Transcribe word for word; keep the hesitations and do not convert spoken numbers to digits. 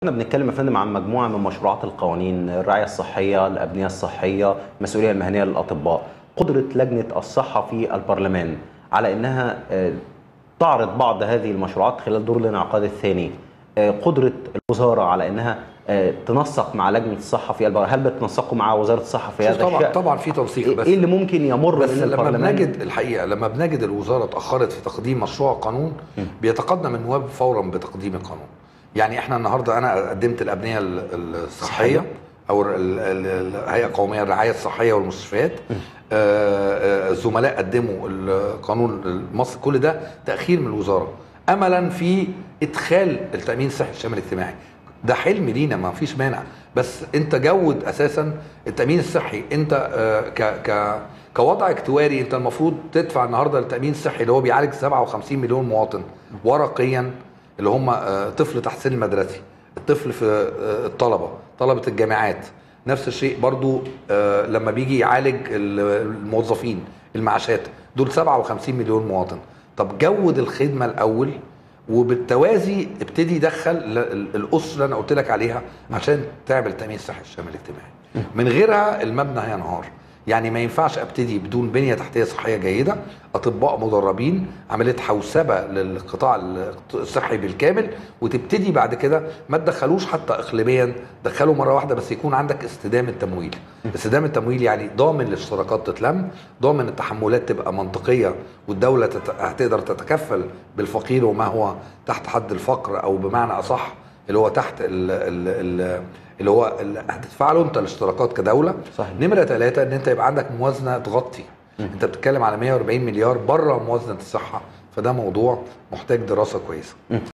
احنا بنتكلم يا فندم عن مجموعه من مشروعات القوانين، الرعايه الصحيه، الابنيه الصحيه، المسؤوليه المهنيه للاطباء. قدره لجنه الصحه في البرلمان على انها آه، تعرض بعض هذه المشروعات خلال دور الانعقاد الثاني. آه، قدره الوزاره على انها آه، تنسق مع لجنه الصحه في البرلمان، هل بتنسقوا مع وزاره الصحه في هذا طبعا الشأن؟ طبعا في تنسيق، بس ايه اللي ممكن يمر بس من لما البرلمان؟ بنجد الحقيقه لما بنجد الوزاره اتاخرت في تقديم مشروع قانون بيتقدم النواب فورا بتقديم القانون. يعني احنا النهارده انا قدمت الابنيه الصحيه او الهيئه القوميه للرعايه الصحيه والمستشفيات، الزملاء قدموا القانون المصري، كل ده تاخير من الوزاره املا في ادخال التامين الصحي الشامل الاجتماعي. ده حلم لينا ما فيش مانع، بس انت جود اساسا التامين الصحي. انت ك ك كوضع اكتواري انت المفروض تدفع النهارده للتامين الصحي اللي هو بيعالج سبعة وخمسين مليون مواطن ورقيا، اللي هم طفل تحت سن المدرسي، الطفل في الطلبه، طلبه الجامعات، نفس الشيء برضو لما بيجي يعالج الموظفين المعاشات، دول سبعة وخمسين مليون مواطن. طب جود الخدمه الاول، وبالتوازي ابتدي يدخل الاسس اللي انا قلت لك عليها عشان تعمل التامين الصحي الشامل الاجتماعي. من غيرها المبنى هينهار. يعني ما ينفعش ابتدي بدون بنيه تحتيه صحيه جيده، اطباء مدربين، عمليه حوسبه للقطاع الصحي بالكامل، وتبتدي بعد كده ما تدخلوش حتى اقليميا، دخلوا مره واحده بس يكون عندك استدامه تمويل. استدامه تمويل يعني ضامن الاشتراكات تتلم، ضامن التحملات تبقى منطقيه، والدوله هتقدر تتكفل بالفقير وما هو تحت حد الفقر، او بمعنى اصح اللي هو تحت ال ال ال اللي هو اللي هتدفع له انت الاشتراكات كدوله. صحيح. نمره ثلاثة ان انت يبقى عندك موازنه تغطي. م. انت بتتكلم على مية وأربعين مليار بره موازنه الصحه، فده موضوع محتاج دراسه كويسه. م.